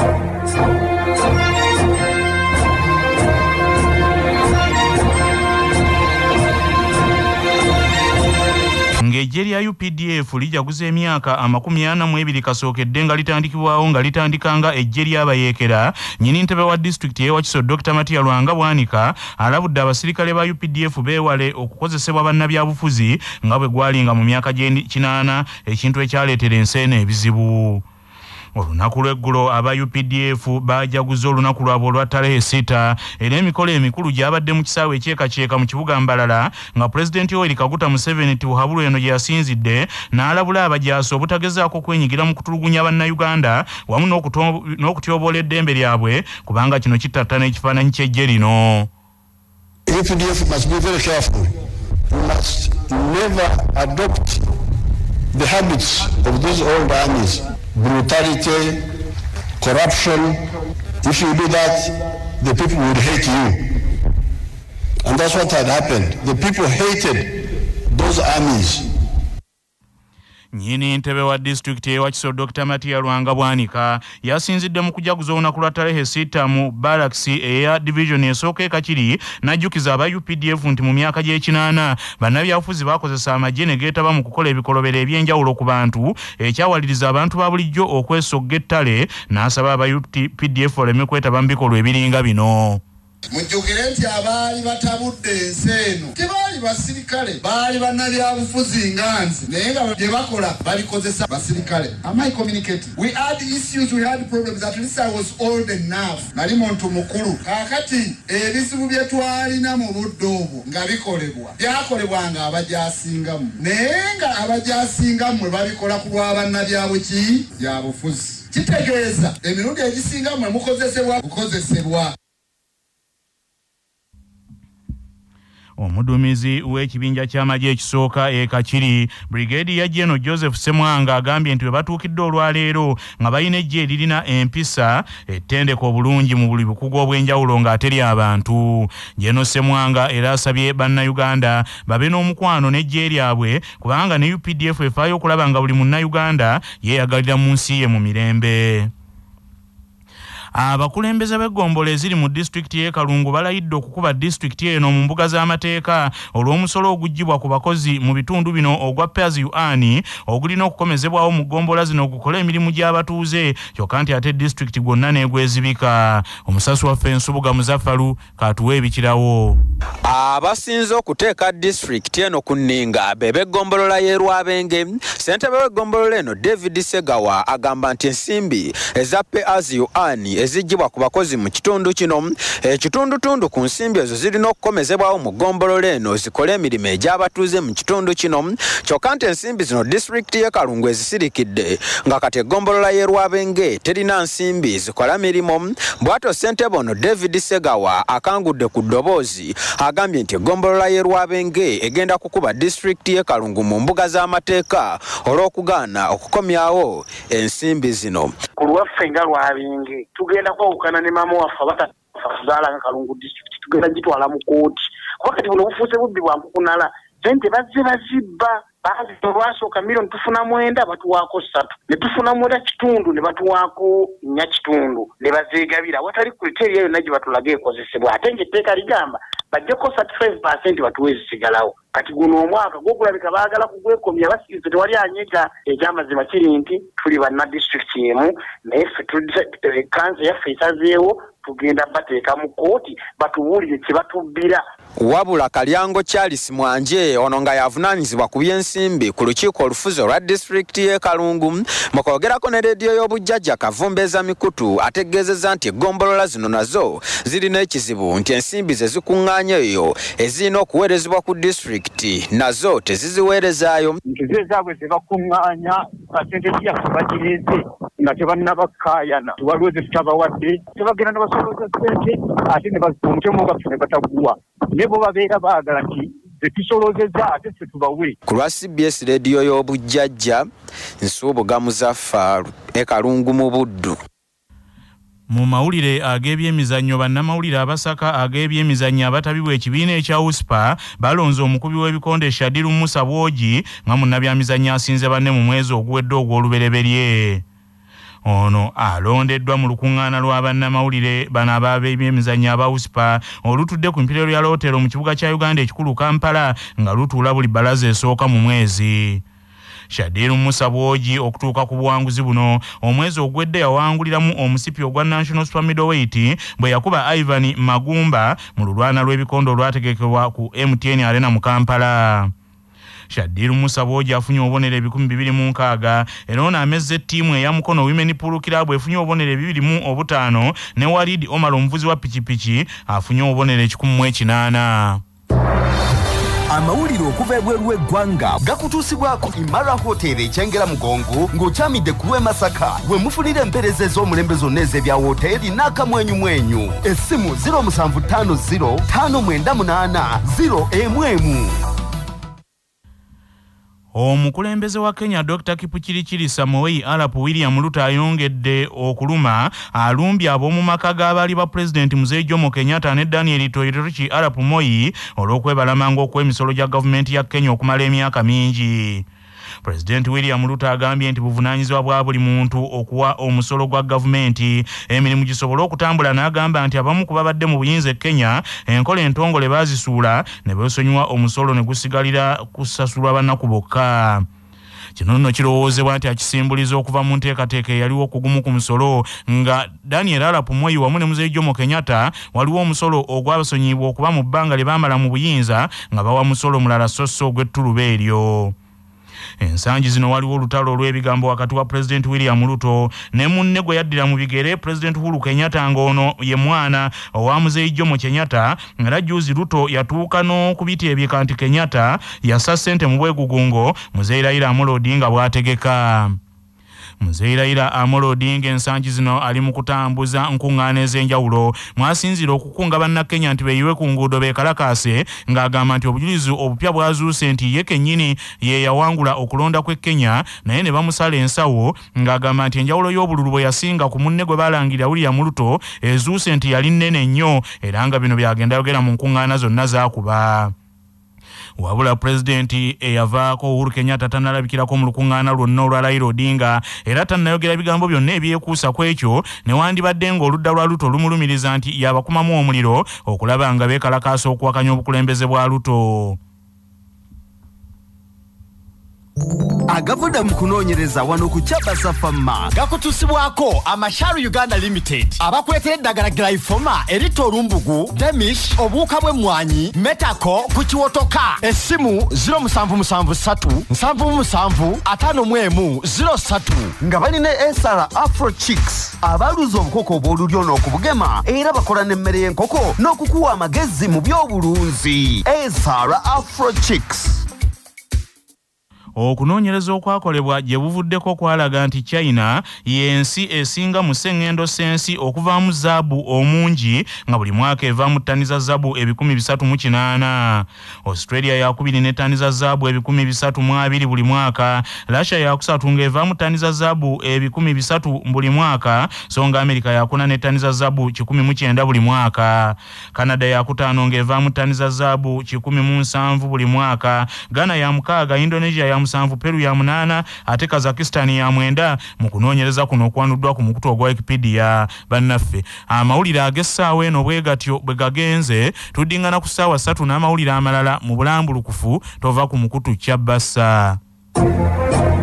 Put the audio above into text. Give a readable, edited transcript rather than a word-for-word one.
Ng'eggye lya Updf lijaguza emyaka 42 kasookedde nga litandikibwawo nga litandikanga eggye ly'abayeekera. Nnyini ntebe wa disitulikiti y'e Wakiso Dr. Matiya Lwanga Bwanika alabudde abasirikale ba Updf beewale okukozesebwa bannabyabufuzi nga bwe gwalinga mu myaka gy'ekinaana, ekintu ekyaleetera enseene ebizibu. Olunaku lw'eggulo aba UPDF bajaguza olunaku lwabwe olwa ttalehe 6 era emikolo emikulu gyabadde mu kisaawe ekyekakyeka mu kibuga Mbalala nga Pulezidenti Yoweri Kaguta Museven Tibuhaburwa eno gye yasinzidde n'alabula abajaasi obutagezaako kwenyigira mu kutulugunya bannayuganda wamu n'okutyoboola eddembe lyabwe kubanga kino kitattana ekifaananyi ky'eggye lino. UPDF must be very careful. We must never adopt the habits of these old armies. Brutality, corruption. If you do that, the people would hate you. And that's what had happened. The people hated those armies. Nnyini ntebe wa disitulikiti y'e Wakiso Dr. Matiya Lwanga Bwanika yasinzidde mu kujaguza olunaku lwa ttalehe 6 mu Barracks eya division esooka e Kakiri n'ajjukiza aba UPDF nti mu myaka gy'ekinaana bannabyabufuzi bakozesa amagye ne geetaba mu kukola ebikolobero eby'enjawulo ku bantu ekyawaliriza abantu ba bulijjo okwesogga ettale n'asaba aba UPDF oleme kwetaba mu bikolwa ebiringa bino. Mujjukire nti abaali batabudde ensi eno tebaali basirikale, baali bannabyabufuzi nga nze, naye nga bye bakola babikozesa basirikale. Am I communicating? We had issues, we had problems. At least I was old enough. Nali muntu mukulu. Kaakati ebizibu bye twalina mu budde obwo nga bikolebwa byakolebwanga abajaasingamu, naye nga abajaasingamu mwe babikola ku lwa bannabyabuki byabufuzi. Kitegeeza emirundi egisingamu mwe mukozesebwa bukozesebwa. Omuduumizi w'ekibinja ky'amagye ekisooka e Kakiri Brigadier General Joseph Semwanga agambye nti bwe batuukidde olwaleero nga balina eggye eririna empisa ettendeko obulungi mu buli bukugu obw'enjawulo ng'ateri abantu. General Semwanga era asabye bannayuganda babe n'omukwano n'eggye lyabwe kubanga ne UPDF efaayo okulaba nga buli munnayuganda yeeyagalira mu nsi ye mu mirembe. Abakulembeze b'eggombolo eziri mu disitulikiti y'e Kalungu balayidde okukuba disitulikiti eno mu mbuga z'amateeka olw'omusolo oguggyibwa ku bakozi mu bitundu bino ogwa Pairs UN ogulina okukomezebwawo mu ggombola zino okukola emirimu gy'abatuuze kyokka nti ate disitulikiti gwonna n'egwezibika. Omusasi waffe Nsubuga Muzaffalu katuwa ebikirawo. Abasinze okuteeka disitulikiti eno ku nninga b'eggombolola y'e Rwabenge. Ssentebe w'eggombolola eno David Segawa agamba nti ensimbi eza Pairs UN ezigibwa ku bakozi mu kitundu kino ekitundutundu ku nsimbi ezo zirina okukomezebwawo mu ggombolola eno zikole emirimu egy'abatuuze mu kitundu kino kyokka nti ensimbi zino disitulikiti y'e Kalungu ezisirikidde nga kati eggombolola y'e Rwabenge terina nsimbi zikola mirimu. Bw'atyo ssentebe ono David Segawa akangudde ku ddoboozi agambye nti eggombolola y'e Rwabenge egenda kukuba disitulikiti y'e Kalungu mu mbuga z'amateeka olw'okugaana okukomyawo ensimbi zino. Ku lwaffe nga Rwabenge tugenda kwawukana ne maama waffe abatazaala nga Kalungu disitulikiti tugenda gitwala mu kooti kuba kati buno bufuuse bubbi bwa nkukunala. Sente bazze bazibba olwasooka miliyoni tufuna 9 batuwaako 3 ne tufuna 1 ne batuwaako 4 ne bazeegabira watali kriteria yonna gye batulaga ekozesebwa ate ng'etteeka ligamba bajjeko 35% batuwe ezisigalawo. Kati guno omwaka gw'okulabika baagala kugwekomya basikize tewali anyega. Ekyamazima kiri nti tuli banna disitulikiti emu naye ffe kanza yaffe esazeewo tugenda bateeka mu kooti batubuulire kye batubbira. Wabula Kalyango Charles Mwanje ono nga yavunaanyizibwa ku by'ensimbi ku lukiiko olufuzi olwa disitulikiti y'e Kalungu mu kwogerako ne leediyo y'obujjajja Kavumbeeza Mikutu ategeezezza nti eggombolola zino nazo zirina ekizibu nti ensimbi ze zikuŋŋaanya eyo ezirina okuweerezebwa ku disitulikiti nazo teziziweerezaayo. Nti zeezaabwe ze bakuŋŋaanya kasente ziyaffe bagireeze nga tebannabakaayana waliwo ze tutabawadde tebagenda ne basolooza ssente ate ne omutemu gwaffe ne bataguwa ne bo babeera baagala nti zetusolozeza ate ffe tubawe. Ku lwa CBS leediyo y'obujjajja Nsubuga Muzaffalu e Kalungu mu Buddu. Mu mawulire ag'ebyemizannyo bannamawulire abasaka ag'ebyemizannyo abatabibwa ekibiina ekya USPA balonze omukubi w'ebikonde Shadiru Musa Bwogi nga munnabyamizannyo asinze banne mu mwezi oguwedde ogw'olubereberye. ono alondeddwa mu lukuŋŋaana lwa bannamawulire bano ab'ebyemizannyo aba USPA olutudde ku Imperial Hotel mu kibuga kya Uganda ekikulu Kampala nga lutuula buli bbalaza esooka mu mwezi. Shadiru Musa Bwogi okutuuka ku buwanguzi buno omwezi ogwedde yawanguliramu omusipi ogwa National Super Middleweight bwe yakuba Ivan Magumba mu lulwana lw'ebikondo olwategekebwa ku MTN Arena mu Kampala. Shadiru Musa Bwogi afunye obubonero 206 era ono amezze ettiimu eya Mukono Women Pool Club efunye obubonero 205 ne Walid Omar omuvuzi wa pikipiki afunye obubonero 108. Amawulire okuva ebweru w'eggwanga gakutuusibwako Imara Hotel ekyengera Mugongo ng'okyamidde ku lw'e Masaka we mufunira empeereza ez'omulembe zonna ez'ebya woteeri n'akamwenyumwenyu. Essimu 0750 598 011. Omukulembeze wa Kenya Dr. Kipchirchir Samoei Arap William Ruto ayongedde okuluma alumbye ab'omu maka g'abaali ba President Mzee Jomo Kenyatta ne Daniel Toroitich Arap Moi olw'okwebalamanga okw'emisolo gya gavumenti ya Kenya okumala emyaka mingi. President William Ruto agambye nti buvunaanyizibwa bwa buli muntu okuwa omusolo gwa gavumenti emirimu gisobole okutambula n'agamba nti abamu ku babadde mu buyinza e Kenya enkola entongole baazisuula ne beesonyiwa omusolo ne gusigalira kusasulwa bannaku bokka. Kino nno kirowoozebwa nti akisimbuliza okuva mu nteekateeka eyaliwo okugumu ku musolo nga Daniel Arap Moi wamu ne Mzee Jomo Kenyatta waliwo omusolo ogwabasonyibwa okuba mu bbanga lye baamala mu buyinza nga bawa musolo mulala sosso ogw'ettuluba eryo. Ensangi zino waliwo olutalo olw'ebigambo wakati wa President William Ruto ne munne gwe yaddira mu bigere President Uhuru Kenyatta ng'ono ye mwana owa Mzee Jomo Kenyatta ng'era juuzi Ruto yatuuka n'okubiteebyeka nti Kenyatta yassa ssente mu bwegugungo Mzee Raila Amolo Odinga bw'ategeka. Mzee Raila Amolo Odinga ensangi zino ali mu kutambuza nkuŋŋaana ez'enjawulo mwasinzira okukunga bannakenya nti beeyiwe ku nguudo beekalakaase ng'agamba nti obujulizi obupya bwazuuse nti ye kennyini ye yawangula okulonda kw'e Kenya naye ne bamusala ensawo ng'agamba nti enjawulo y'obululu bwe yasinga ku munne gwe baalangirira William Ruto ezuuse nti yali nnene nnyo era nga bino byagenda yogera mu nkuŋŋaana zonna zaakuba. Wabula President eyavaako Uhuru Kenyatta tannalabikirako mu lukuŋŋaana lwonna olwa Raila Odinga era tannayogera bigambo byonna ebyekuusa ku ekyo newandibadde ng'oludda lwa Ruto lumulumiriza nti yabakumamu omuliro okulaba nga beekalakaasa okuwakanya obukulembeze bwa Ruto. Agavudde mu kunoonyereza wano ku Kyabasa Pharma gakutuusibwako Amasharu Uganda Limited abakuleetera eddagala Glyphoma erita olumbugu Demish obuwuka bw'emmwanyi Metako ku kiwotoka. Essimu 0773 77 51 nga balina Esara Afro Chicks abaluza obukoko obw'olulyo n'okubugema era bakola n'emmere y'enkoko n'okukuwa amagezi mu by'obulunzi. Esara Afro Chicks. Okunoonyereza okwakolebwa gye buvuddeko kwalaga nti China y'ensi esinga mu sseŋŋendo ssensi okuvaamu zaabu omungi nga buli mwaka evaamu ttani za zaabu 380. Australia yakubiri ne ttani za zaabu 320 buli mwaka. Russia yakusatu ng'evaamu ttani za zaabu 300 buli mwaka so nga America yakuna ne ttani za zaabu 109 buli mwaka. Canada yakutaano ng'evaamu ttani za zaabu 17 buli mwaka. Ghana ya 6, Indonesia ya 7, Peru ya 8 ate Kazakhstan ya 9 mu kunoonyereza kuno okwanuddwa ku mukutu ogwa Wikipedia. Bannaffe amawulire ag'essaawa eno bwe gatyo bwe gagenze tuddingana ku ssaawa 3 n'amawulire amalala mu bulambulukufu tova ku mukutu Kyabasa.